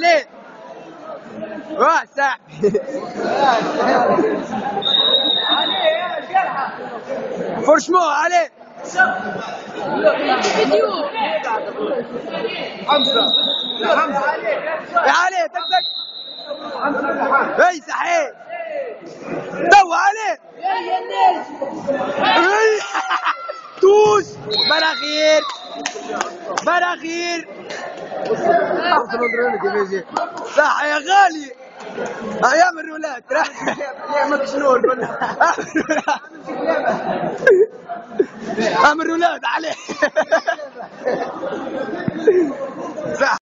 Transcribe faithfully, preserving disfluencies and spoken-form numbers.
عليه. واه صاحبي. فرشموه عليه. فيديو حمزه حمزه يا عليه دقدق. اي صحيح. تو عليه. اي توش براخير براخير. صح يا غالي. ايام الرولات نعمك شنو امر الرولات عليه. صح.